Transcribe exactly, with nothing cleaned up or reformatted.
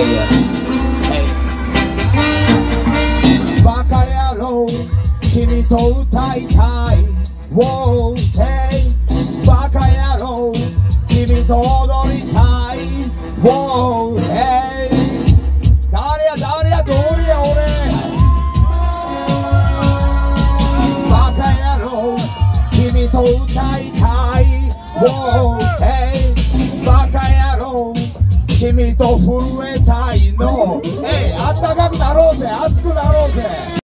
バカ野郎君と歌いたい Wow, hey バカ野郎君と踊りたい Wow, hey 誰や誰やどれや俺バカ野郎君と歌いたい Wow, hey バカ野郎君と震えたいの、えい、あったかくなろうぜ、熱くなろうぜ。